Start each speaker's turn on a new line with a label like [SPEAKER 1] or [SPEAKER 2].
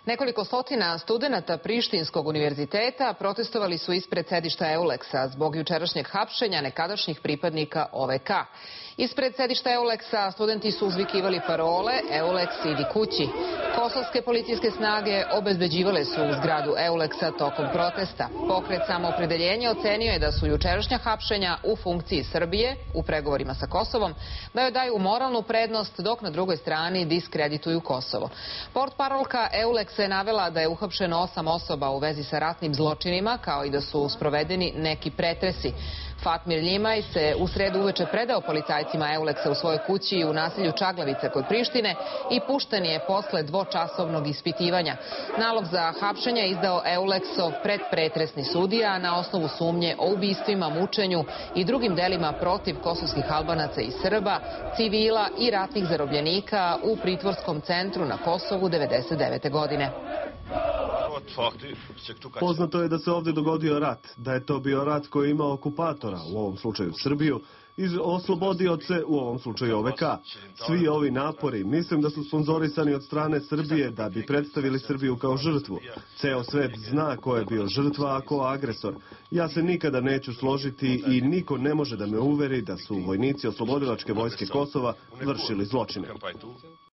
[SPEAKER 1] Nekoliko stotina studenata Prištinskog univerziteta protestovali su ispred sedišta EULEX-a zbog jučerašnjeg hapšenja nekadašnjih pripadnika OVK. Ispred sedišta EULEX-a studenti su uzvikivali parole EULEX idi kući. Kosovske policijske snage obezbeđivale su u zgradu EULEX-a tokom protesta. Pokret Samoopredeljenje ocenio je da su jučerašnja hapšenja u funkciji Srbije u pregovorima sa Kosovom, da joj daju moralnu prednost dok na drugoj strani diskredituju Kosovo. Portparolka EULEX-a je navela da je uhapšeno 8 osoba u vezi sa ratnim zločinima, kao i da su sprovedeni neki pretresi. Fatmir Ljimaj se u sredu uveče predao policajcima EULEX-a u svojoj kući u naselju Čaglavica kod Prištine i pušten je posle dvočasovnog ispitivanja. Nalog za hapšenje je izdao EULEX-ov predpretresni sudija na osnovu sumnje o ubistvima, mučenju i drugim delima protiv kosovskih Albanaca i Srba, civila i ratnih zarobljenika u pritvorskom centru na Kosovu 1999. godine.
[SPEAKER 2] Poznato je da se ovdje dogodio rat, da je to bio rat koji ima okupatora, u ovom slučaju Srbiju, i oslobodioce, u ovom slučaju OVK. Svi ovi napori, mislim da su sponzorisani od strane Srbije da bi predstavili Srbiju kao žrtvu. Ceo svet zna ko je bio žrtva, a ko agresor. Ja se nikada neću složiti i niko ne može da me uveri da su vojnici oslobodilačke vojske Kosova vršili zločine.